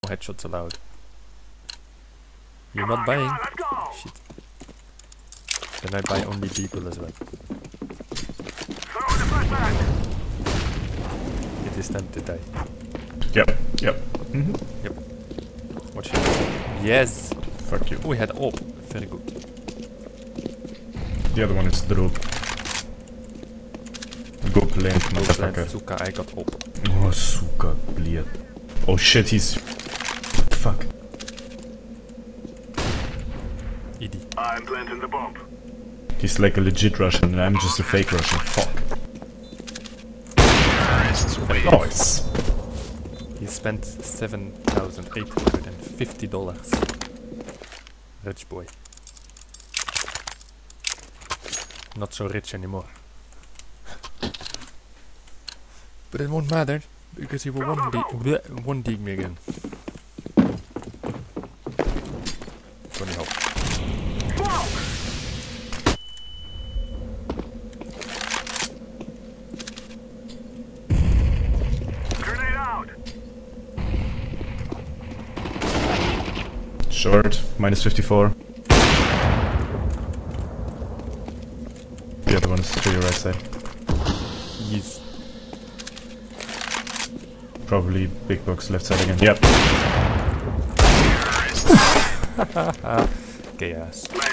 headshots allowed. You're not buying? Shit. Then I buy only people as well. It is time to die. Yep. Yep. Watch it. Yes! Fuck you. Oh, we had AWP. Very good. The other one is Droop. Go plant, Plant motherfucker. Suka, I got AWP. Oh, Suka, bleed. Oh shit, he's... Fuck. ED. I'm planting the bomb. He's like a legit Russian and I'm just a fake Russian. Fuck. Nice. He spent $7,850. Rich boy. Not so rich anymore. But it won't matter, because he will one dig me again. Gonna help. Grenade out. Short, minus 54. The other one is to your right side. Yes. Probably big box left side again. Yep. Gay ass.